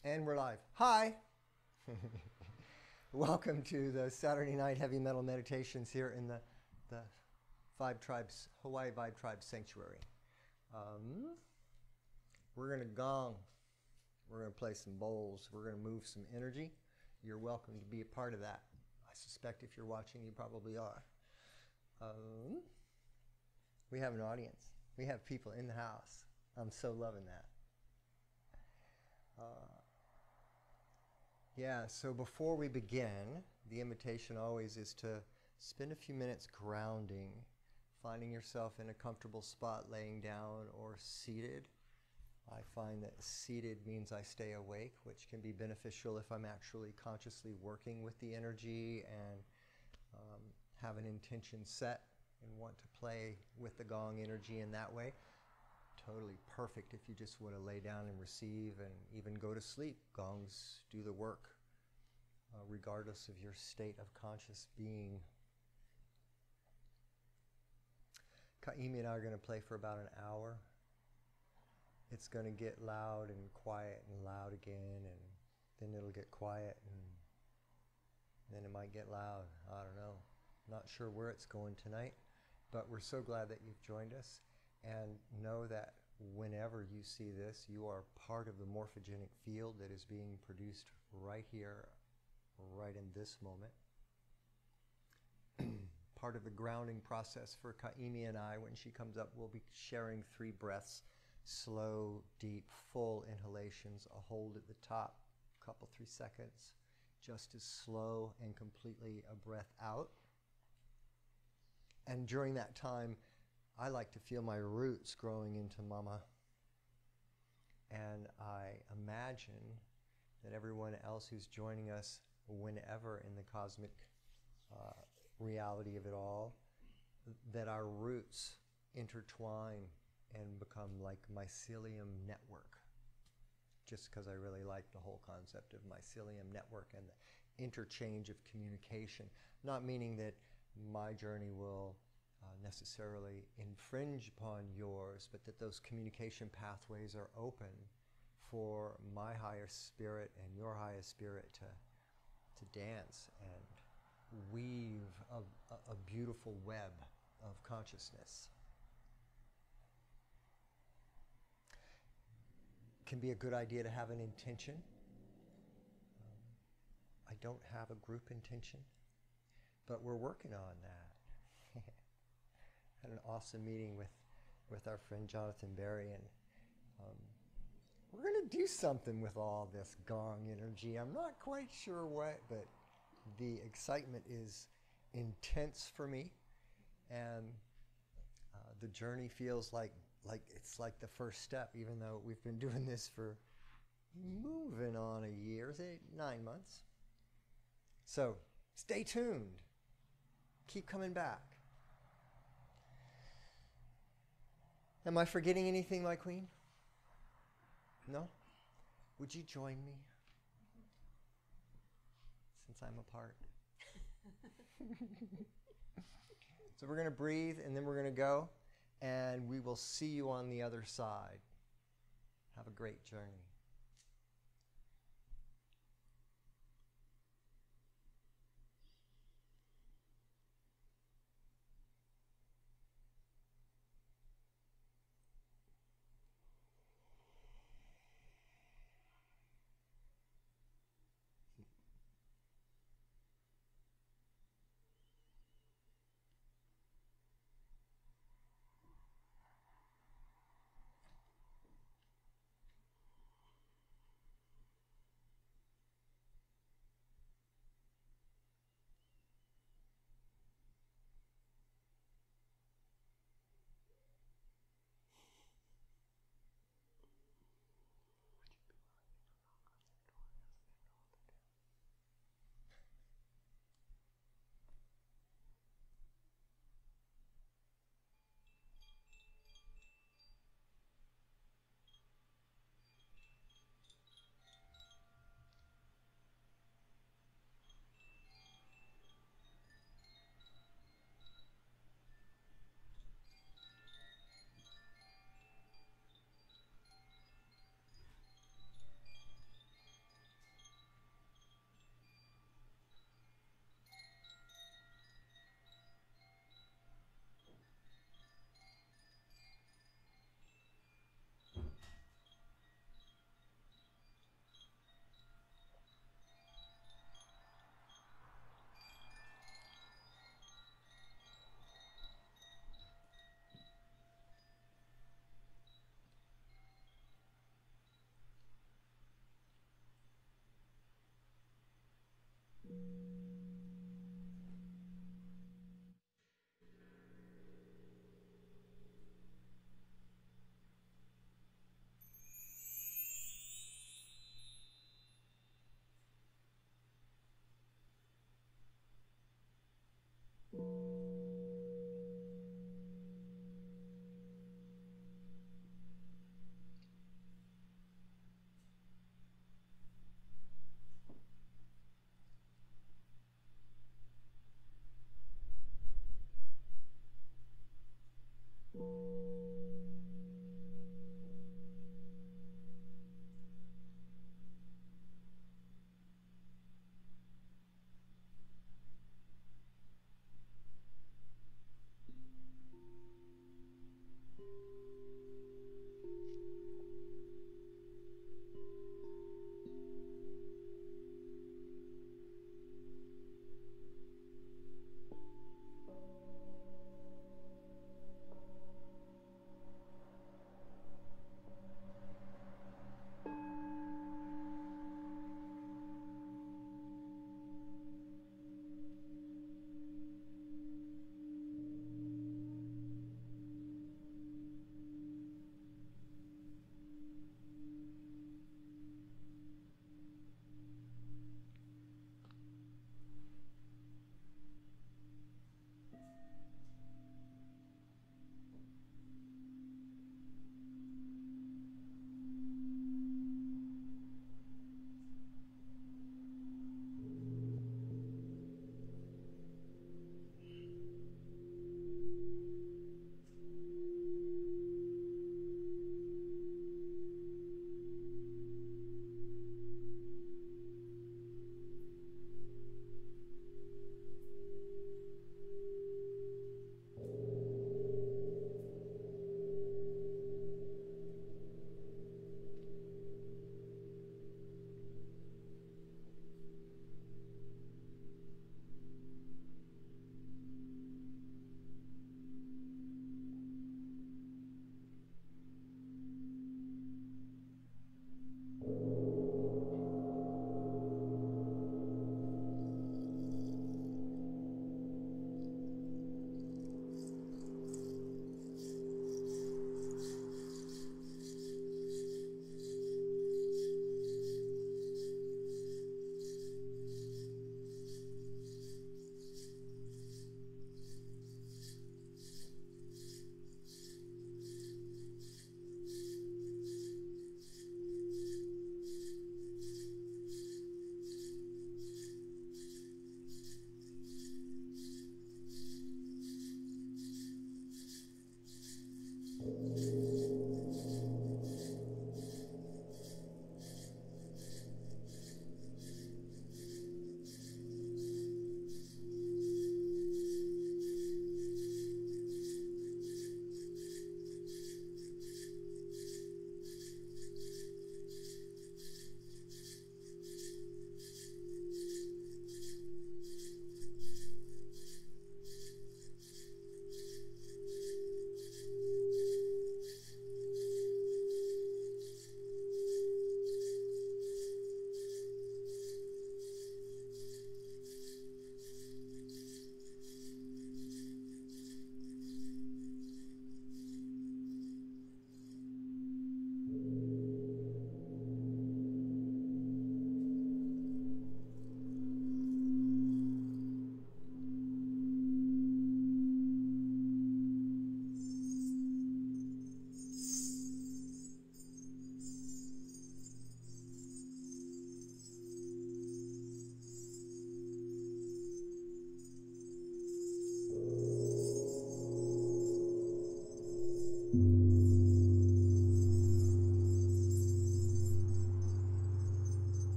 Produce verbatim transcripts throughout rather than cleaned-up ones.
And we're live. Hi! Welcome to the Saturday Night Heavy Metal Meditations here in the, the Vibe Tribes, Hawaii Vibe Tribe Sanctuary. Um, we're going to gong. We're going to play some bowls. We're going to move some energy. You're welcome to be a part of that. I suspect if you're watching, you probably are. Um, we have an audience. We have people in the house. I'm so loving that. Uh, yeah, so before we begin, the invitation always is to spend a few minutes grounding, finding yourself in a comfortable spot, laying down or seated. I find that seated means I stay awake, which can be beneficial if I'm actually consciously working with the energy and um, have an intention set and want to play with the gong energy in that way. Totally perfect if you just want to lay down and receive and even go to sleep. Gongs do the work, uh, regardless of your state of conscious being. Kaimi and I are going to play for about an hour. It's going to get loud and quiet and loud again, and then it'll get quiet, and then it might get loud. I don't know. Not sure where it's going tonight, but we're so glad that you've joined us. And know that whenever you see this, you are part of the morphogenic field that is being produced right here, right in this moment. Part of the grounding process for Kaimi and I, when she comes up, we'll be sharing three breaths, slow, deep, full inhalations, a hold at the top, a couple, three seconds, just as slow and completely a breath out. And during that time, I like to feel my roots growing into Mama. And I imagine that everyone else who's joining us whenever in the cosmic uh, reality of it all, that our roots intertwine and become like mycelium network. Just because I really like the whole concept of mycelium network and the interchange of communication. Not meaning that my journey will Uh, necessarily infringe upon yours, but that those communication pathways are open for my higher spirit and your higher spirit to to dance and weave a, a, a beautiful web of consciousness. It can be a good idea to have an intention. Um, I don't have a group intention, but we're working on that. Had an awesome meeting with, with our friend Jonathan Berry, and um, we're going to do something with all this gong energy. I'm not quite sure what, but the excitement is intense for me, and uh, the journey feels like like it's like the first step, even though we've been doing this for moving on a year, say nine months. So stay tuned. Keep coming back. Am I forgetting anything, my queen? No? Would you join me? Since I'm a part. So we're going to breathe, and then we're going to go, and we will see you on the other side. Have a great journey.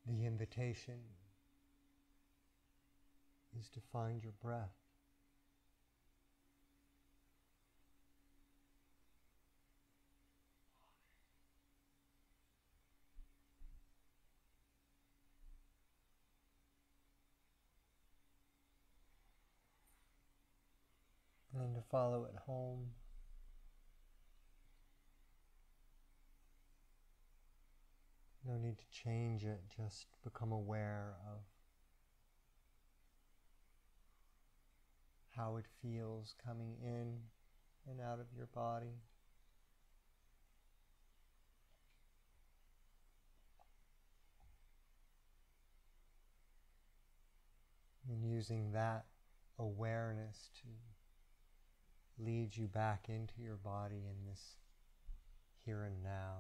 The invitation is to find your breath. And to follow it home. No need to change it, just become aware of how it feels coming in and out of your body. And using that awareness to lead you back into your body in this here and now.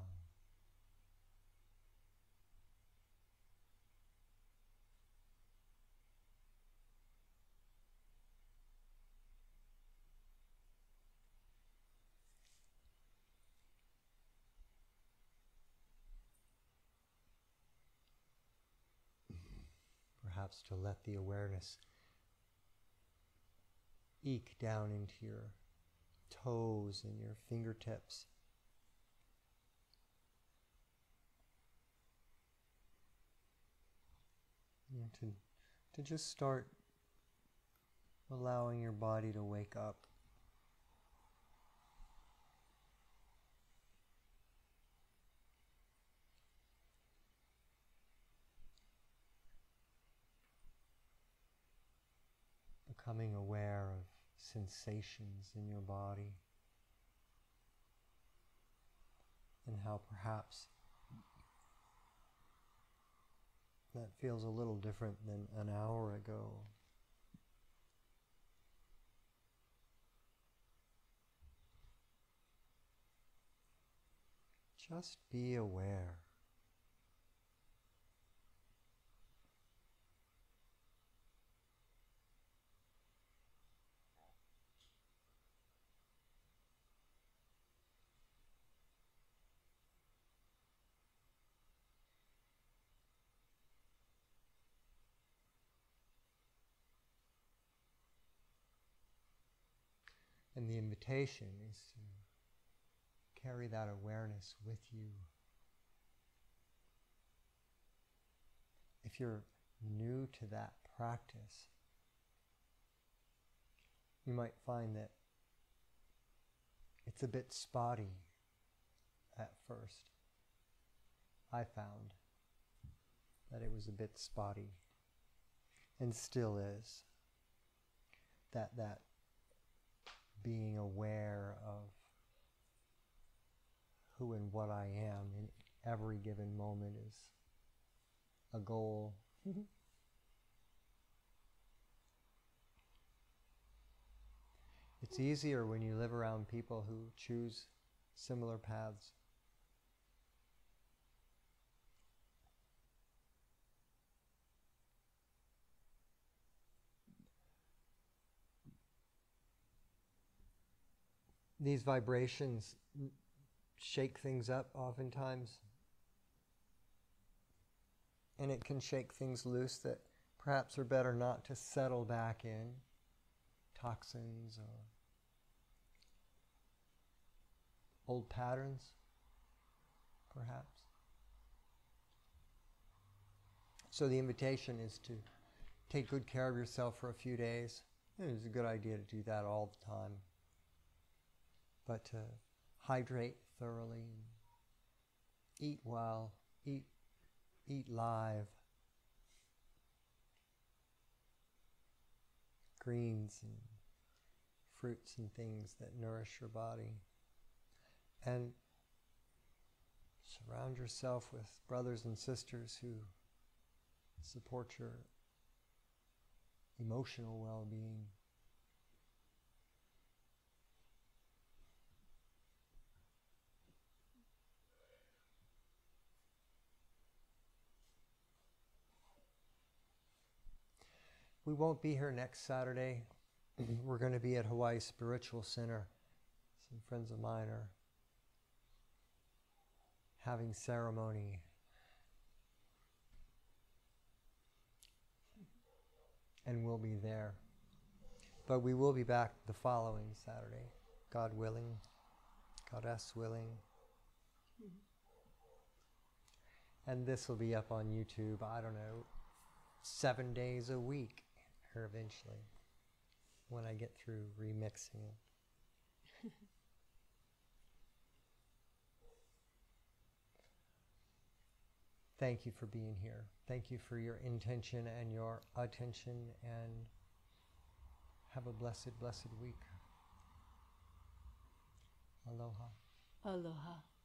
Perhaps to let the awareness eke down into your toes and your fingertips. And to, to just start allowing your body to wake up. Becoming aware of sensations in your body and how perhaps that feels a little different than an hour ago. Just be aware. And the invitation is to carry that awareness with you. If you're new to that practice, you might find that it's a bit spotty at first. I found that it was a bit spotty, and still is. That that being aware of who and what I am in every given moment is a goal. It's easier when you live around people who choose similar paths. These vibrations shake things up oftentimes, and it can shake things loose that perhaps are better not to settle back in, toxins or old patterns, perhaps. So the invitation is to take good care of yourself for a few days. It's a good idea to do that all the time. But to hydrate thoroughly, eat well, eat, eat live, greens and fruits and things that nourish your body, and surround yourself with brothers and sisters who support your emotional well-being. We won't be here next Saturday. We're going to be at Hawaii Spiritual Center. Some friends of mine are having ceremony and we'll be there. But we will be back the following Saturday, God willing, Goddess willing. Mm-hmm. And this will be up on YouTube, I don't know, seven days a week, or eventually, when I get through remixing it. Thank you for being here. Thank you for your intention and your attention, and have a blessed, blessed week. Aloha. Aloha.